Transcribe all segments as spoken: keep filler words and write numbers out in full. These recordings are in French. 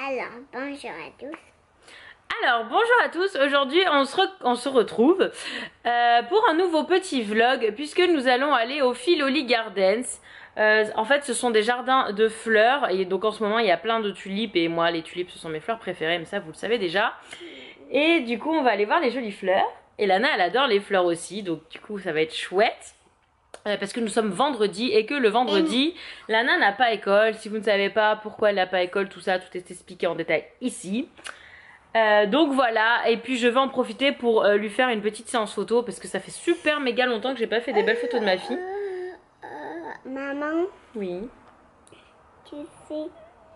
Alors, bonjour à tous. Alors, bonjour à tous. Aujourd'hui, on se, re on se retrouve euh, pour un nouveau petit vlog puisque nous allons aller au Filoli Gardens. Euh, en fait, ce sont des jardins de fleurs et donc en ce moment, il y a plein de tulipes et moi, les tulipes, ce sont mes fleurs préférées, mais ça, vous le savez déjà. Et du coup, on va aller voir les jolies fleurs. Et Lana, elle adore les fleurs aussi, donc du coup, ça va être chouette. Euh, parce que nous sommes vendredi et que le vendredi, Lana n'a pas école. Si vous ne savez pas pourquoi elle n'a pas école, tout ça, tout est expliqué en détail ici. Euh, donc voilà, et puis je vais en profiter pour euh, lui faire une petite séance photo parce que ça fait super méga longtemps que j'ai pas fait des belles photos de ma fille. Euh, euh, maman, Oui. tu sais,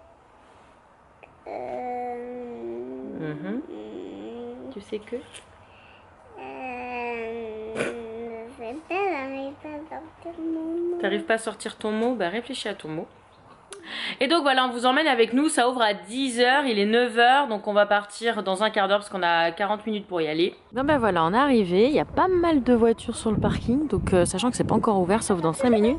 euh, Mhm. Tu sais que euh, je sais pas, j'arrive pas à sortir mon mot. t'arrives pas à sortir ton mot, bah réfléchis à ton mot. Et donc voilà, on vous emmène avec nous, ça ouvre à dix heures, il est neuf heures, donc on va partir dans un quart d'heure parce qu'on a quarante minutes pour y aller. Non ben voilà, on est arrivé, il y a pas mal de voitures sur le parking, donc euh, sachant que c'est pas encore ouvert, sauf dans cinq minutes.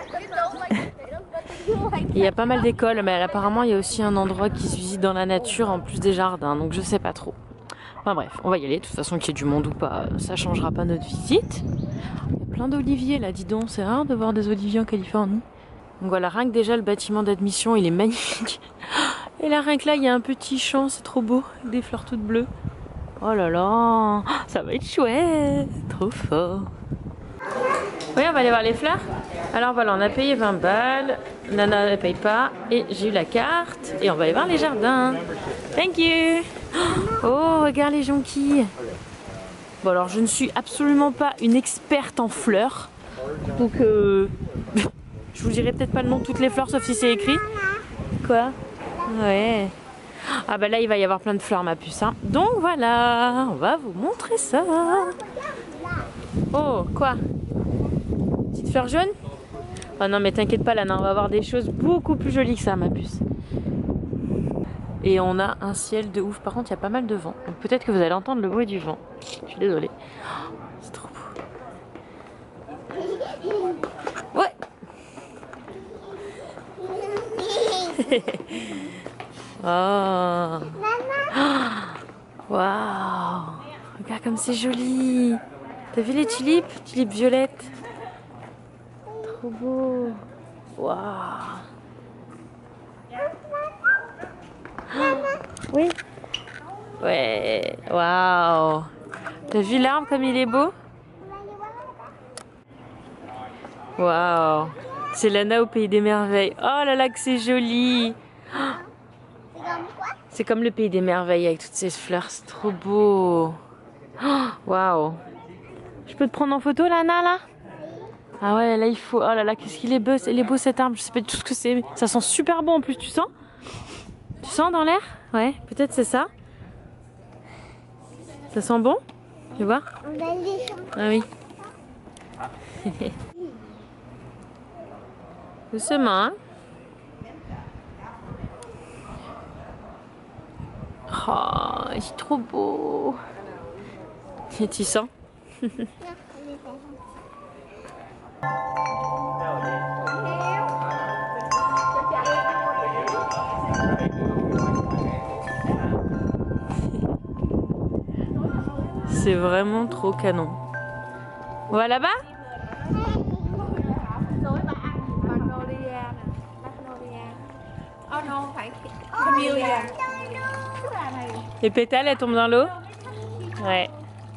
Il y a pas mal d'écoles, mais apparemment il y a aussi un endroit qui se visite dans la nature en plus des jardins, donc je sais pas trop. Enfin bref, on va y aller, de toute façon qu'il y ait du monde ou pas, ça changera pas notre visite. Il y a plein d'oliviers là, dis donc, c'est rare de voir des oliviers en Californie. Donc voilà, rien que déjà le bâtiment d'admission, il est magnifique. Et là, rien que là, il y a un petit champ, c'est trop beau, avec des fleurs toutes bleues. Oh là là, ça va être chouette, trop fort. Oui, on va aller voir les fleurs. Alors voilà, on a payé vingt balles, Nana ne paye pas, et j'ai eu la carte, et on va aller voir les jardins. Thank you. Oh, regarde les jonquilles. Bon alors, je ne suis absolument pas une experte en fleurs, donc euh... je vous dirai peut-être pas le nom de toutes les fleurs, sauf si c'est écrit. Quoi? Ouais. Ah bah là, il va y avoir plein de fleurs, ma puce. Hein. Donc voilà, on va vous montrer ça. Oh, quoi? Petite fleur jaune? Oh non, mais t'inquiète pas, Lana, on va avoir des choses beaucoup plus jolies que ça, ma puce. Et on a un ciel de ouf. Par contre, il y a pas mal de vent. Donc peut-être que vous allez entendre le bruit du vent. Je suis désolée. Oh, c'est trop beau. Ouais. Oh. Waouh. Regarde comme c'est joli. T'as vu les tulipes? Tulipes violettes. Trop beau. Waouh. Oui. Ouais. Waouh. T'as vu l'arbre comme il est beau? Waouh. C'est Lana au pays des merveilles. Oh là là que c'est joli. C'est comme le pays des merveilles avec toutes ces fleurs. C'est trop beau. Waouh. Je peux te prendre en photo, Lana, là? Ah ouais, là il faut. Oh là là, qu'est-ce qu'il est beau, il est beau cet arbre. Je sais pas du tout ce que c'est. Ça sent super bon en plus, tu sens? Tu sens dans l'air? Ouais, peut-être c'est ça. Ça sent bon? Tu vois? Ah oui. Doucement, hein? Oh, c'est trop beau. Et tu sens? C'est vraiment trop canon. On va là-bas? Les pétales, elles tombent dans l'eau? Ouais.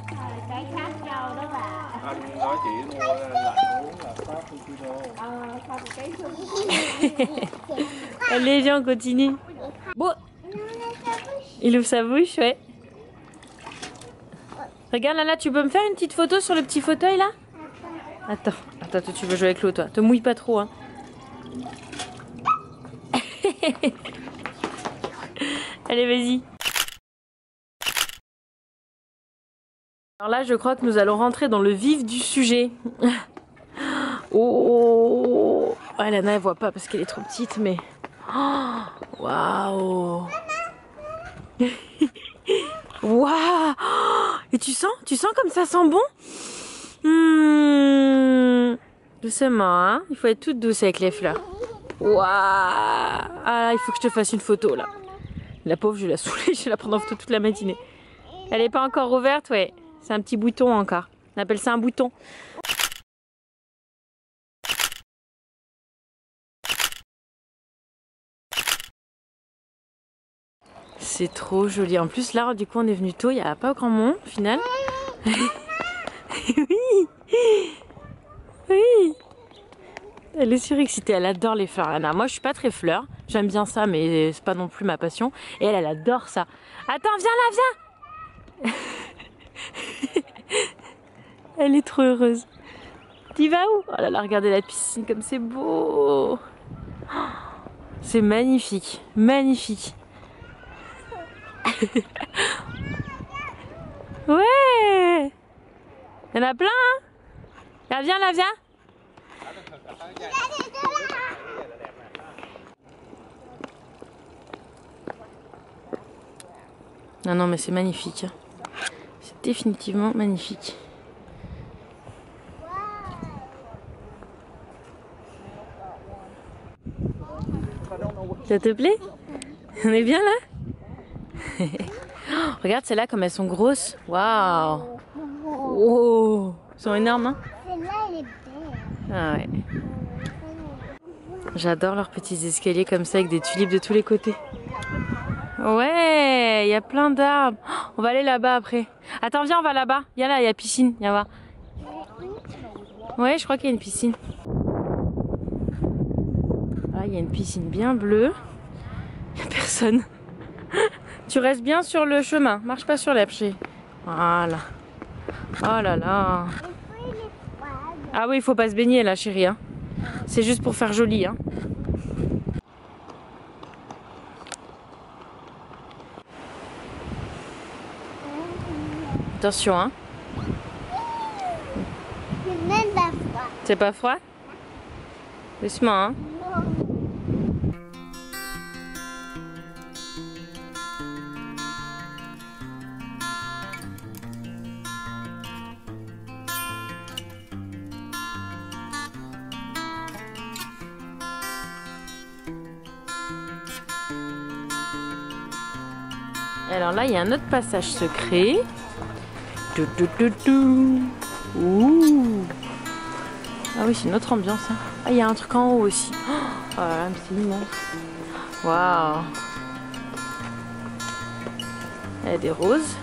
Allez, viens, on continue. Bon. Il ouvre sa bouche, ouais. Regarde, Lala, tu peux me faire une petite photo sur le petit fauteuil, là? Attends, attends, toi, tu veux jouer avec l'eau, toi. Te mouille pas trop, hein. Allez, vas-y. Alors là, je crois que nous allons rentrer dans le vif du sujet. Oh, oh, Lana, elle voit pas parce qu'elle est trop petite, mais... Waouh. Waouh. Et tu sens? Tu sens comme ça sent bon? Mmh. Doucement, hein? Il faut être toute douce avec les fleurs. Waouh. Ah, il faut que je te fasse une photo, là. La pauvre, je vais la saouler, je vais la prendre en photo toute la matinée. Elle n'est pas encore ouverte, ouais. C'est un petit bouton encore. On appelle ça un bouton. C'est trop joli. En plus, là, du coup, on est venu tôt. Il n'y a pas grand monde, au final. Oui. Oui. Elle est surexcitée. Elle adore les fleurs, Lana. Moi, je suis pas très fleur. J'aime bien ça, mais c'est pas non plus ma passion. Et elle, elle adore ça. Attends, viens là, viens. Elle est trop heureuse. Tu vas où? Oh là là, regardez la piscine comme c'est beau. C'est magnifique, magnifique. Ouais. Il y en a plein, hein? Là, viens, là, viens. Non, non, mais c'est magnifique. C'est définitivement magnifique. Ça te plaît? On est bien là? Oh, regarde celles-là comme elles sont grosses. Waouh! Oh, elles sont énormes, hein? Celle-là, elle est belle. Ah ouais. J'adore leurs petits escaliers comme ça avec des tulipes de tous les côtés. Ouais, il y a plein d'arbres. Oh, on va aller là-bas après. Attends, viens, on va là-bas. Viens là, il y a piscine. Viens voir. Ouais, je crois qu'il y a une piscine. Là, il y a une piscine bien bleue. Il n'y a personne. Tu restes bien sur le chemin. Marche pas sur l'herbe. Voilà. Oh là là. Ah oui, il faut pas se baigner là, chérie. Hein. C'est juste pour faire joli. Hein. Attention, hein. C'est même pas froid. C'est pas froid? Doucement, hein. Alors là, il y a un autre passage secret. Tout, tout, tout, tout. Ouh. Ah oui, c'est une autre ambiance. Hein. Ah, il y a un truc en haut aussi. Oh là là, c'est immense. Waouh. Il y a des roses.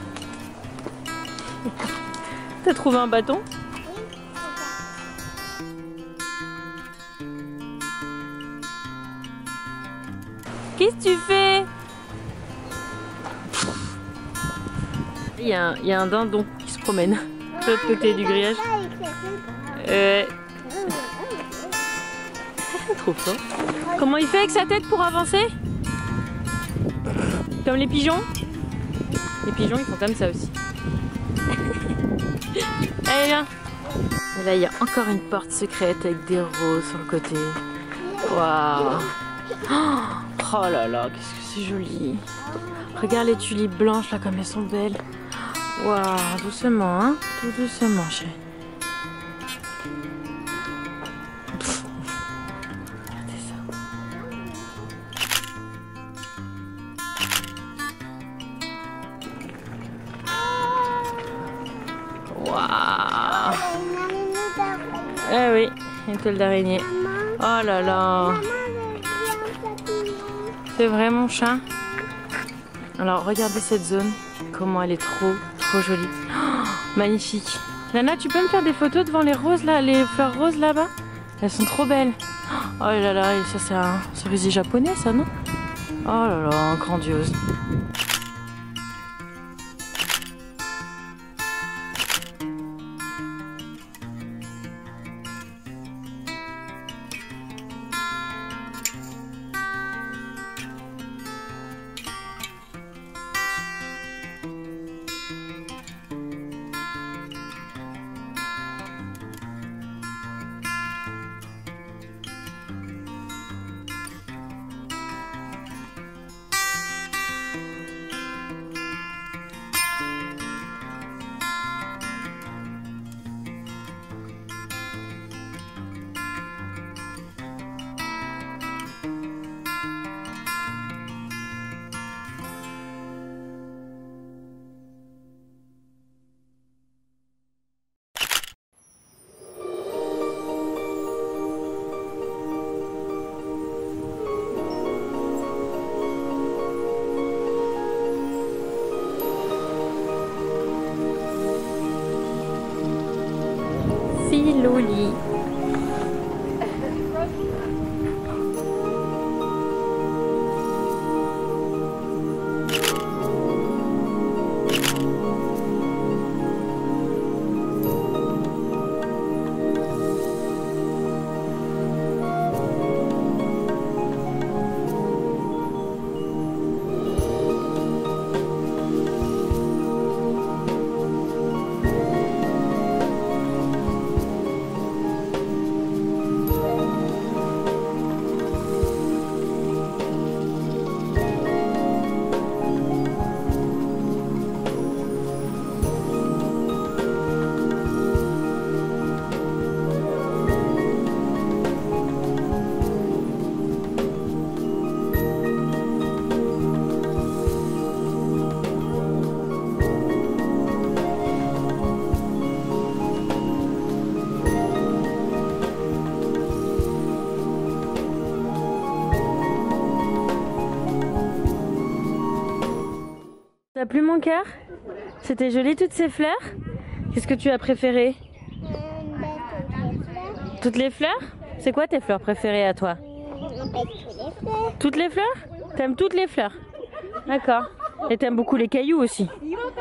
T'as trouvé un bâton? Qu'est-ce que tu fais? Il y, a un, il y a un dindon qui se promène de l'autre côté du grillage. Euh... Trop fort. Comment il fait avec sa tête pour avancer? Comme les pigeons? Les pigeons ils font comme ça aussi. Allez viens. Et là il y a encore une porte secrète avec des roses sur le côté. Waouh. Oh là là, qu'est-ce que c'est joli. Regarde les tulipes blanches là comme elles sont belles. Waouh, doucement, hein, tout doucement, chérie. Regardez ça. Waouh. Eh oui, une toile d'araignée. Oh là là. C'est vrai mon chat? Alors regardez cette zone, comment elle est trop trop jolie. Oh, magnifique. Lana, tu peux me faire des photos devant les roses là, les fleurs roses là-bas? Elles sont trop belles. Oh là là, et ça c'est un cerisier japonais ça, non? Oh là là, grandiose. Filoli. T'as plu mon cœur? C'était joli toutes ces fleurs? Qu'est-ce que tu as préféré? Euh, bah, toutes les fleurs. Toutes les fleurs? C'est quoi tes fleurs préférées à toi? Bah, toutes les fleurs. Toutes les fleurs? T'aimes toutes les fleurs? D'accord. Et t'aimes beaucoup les cailloux aussi?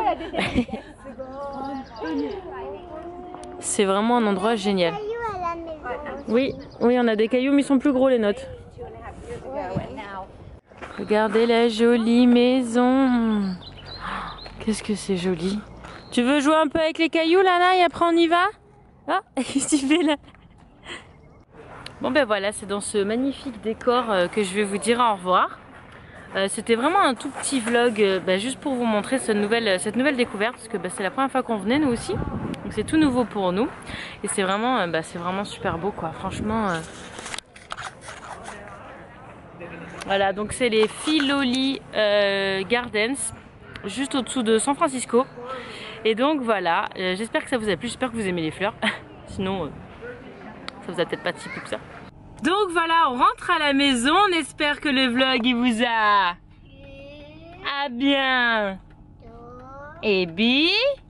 C'est vraiment un endroit génial. Cailloux à la maison. Oui, oui, on a des cailloux mais ils sont plus gros les nôtres. Regardez la jolie maison. Qu'est-ce que c'est joli. Tu veux jouer un peu avec les cailloux, Lana, et après on y va? Ah, qu'est-ce que tu fais là? Bon ben voilà, c'est dans ce magnifique décor euh, que je vais vous dire au revoir. Euh, C'était vraiment un tout petit vlog euh, bah, juste pour vous montrer cette nouvelle, cette nouvelle découverte, parce que bah, c'est la première fois qu'on venait nous aussi. Donc c'est tout nouveau pour nous. Et c'est vraiment, euh, bah, c'est vraiment super beau quoi, franchement. Euh... Voilà, donc c'est les Filoli euh, Gardens, juste au-dessous de San Francisco. Et donc voilà, euh, j'espère que ça vous a plu, j'espère que vous aimez les fleurs. Sinon, euh, ça vous a peut-être pas si plu que ça. Donc voilà, on rentre à la maison, on espère que le vlog il vous a... Ah bien. Et bi